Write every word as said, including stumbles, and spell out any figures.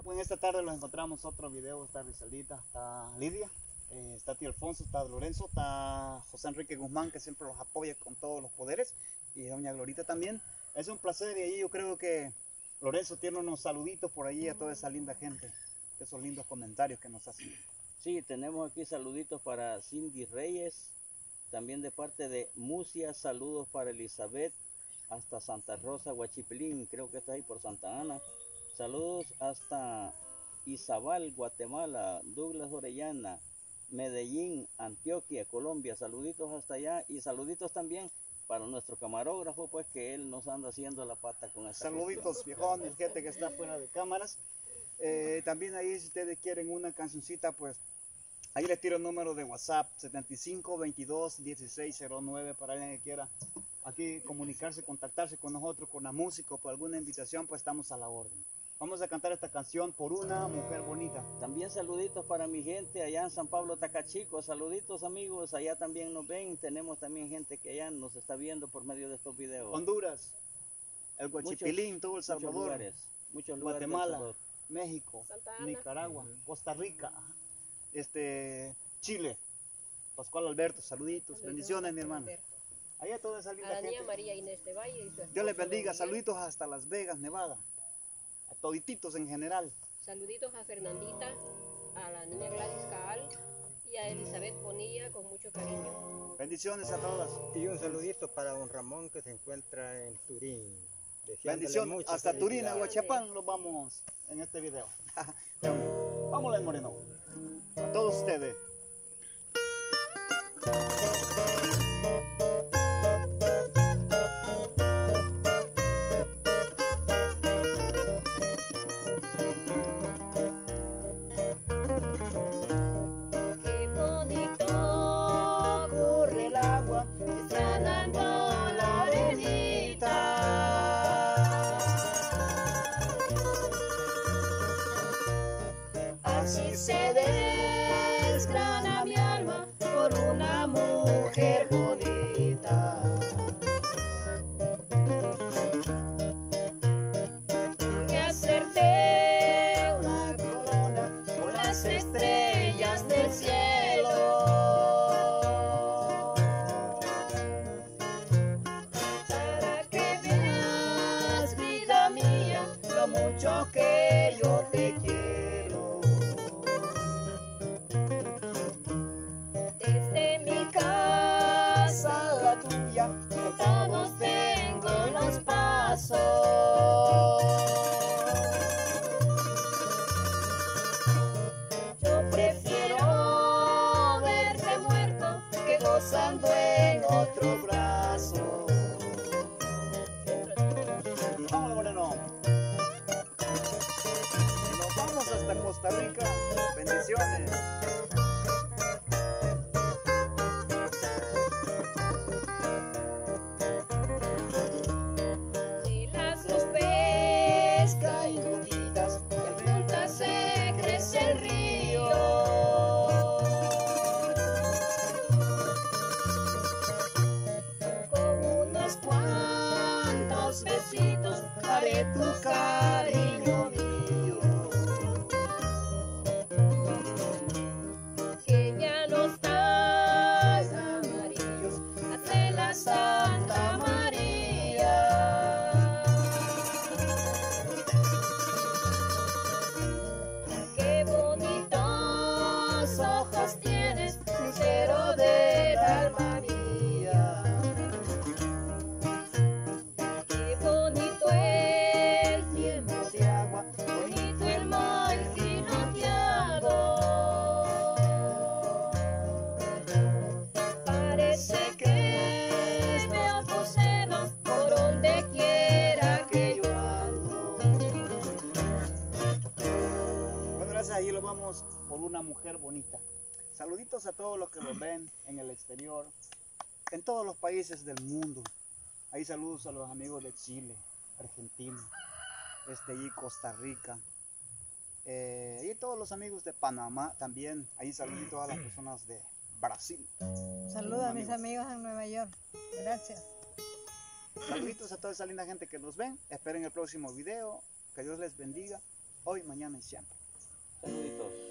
Bueno, esta tarde nos encontramos otro video. Está Rizaldita, está Lidia, eh, está tío Alfonso, está Lorenzo, está José Enrique Guzmán, que siempre los apoya con todos los poderes, y doña Glorita también. Es un placer, y ahí yo creo que Lorenzo tiene unos saluditos por ahí a toda esa linda gente, esos lindos comentarios que nos hacen. Sí, tenemos aquí saluditos para Cindy Reyes, también de parte de Mucia, saludos para Elizabeth, hasta Santa Rosa, Huachipilín, creo que está ahí por Santa Ana. Saludos hasta Izabal, Guatemala, Douglas Orellana, Medellín, Antioquia, Colombia, saluditos hasta allá, y saluditos también para nuestro camarógrafo, pues que él nos anda haciendo la pata con esta Saluditos, viejones, gente que está fuera de cámaras. Eh, también ahí, si ustedes quieren una cancioncita, pues ahí les tiro el número de WhatsApp, setenta y cinco, veintidós, dieciséis cero nueve, para alguien que quiera aquí comunicarse, contactarse con nosotros, con la música, o por alguna invitación, pues estamos a la orden. Vamos a cantar esta canción, Por una mujer bonita. También saluditos para mi gente allá en San Pablo, Tacachico. Saluditos, amigos, allá también nos ven. Tenemos también gente que allá nos está viendo por medio de estos videos. Honduras, el Huachipilín, todo El Salvador, muchos lugares, muchos lugares, Guatemala, México, Nicaragua, uh-huh. Costa Rica, este, Chile. Pascual Alberto, saluditos, saluditos, bendiciones, mi hermano. Alberto. Allá toda esa linda gente. María Inés de Valle y su Dios les bendiga, saluditos hasta Las Vegas, Nevada. A todititos en general. Saluditos a Fernandita, a la niña Gladys Caal y a Elizabeth Bonilla con mucho cariño. Bendiciones a todas. Y un saludito para don Ramón, que se encuentra en Turín. Bendiciones hasta Turín, a Huachapán nos vamos en este video. Vámonos, Moreno. A todos ustedes. Así se desgrana mi alma por una mujer bonita. Que acerté una corona con las estrellas del cielo. Para que veas, vida mía, lo mucho que yo te quiero. Contados tengo los pasos. Yo prefiero verte muerto que gozando en otro brazo. Vámonos, Moreno. Y nos vamos hasta Costa Rica. Bendiciones. Besitos haré tu cariño mío, que ya no estás amarillos, hace la Santa María. Qué bonitos ojos tienes, lucero del alma mía. Ahí lo vamos por una mujer bonita. Saluditos a todos los que nos ven en el exterior, en todos los países del mundo. Ahí saludos a los amigos de Chile, Argentina, este, y Costa Rica, eh, y todos los amigos de Panamá también. Ahí saluditos a las personas de Brasil. Saludos a mis amigos en Nueva York. Gracias. Saluditos a toda esa linda gente que nos ven. Esperen el próximo video. Que Dios les bendiga. hoy, mañana y siempre. Saluditos.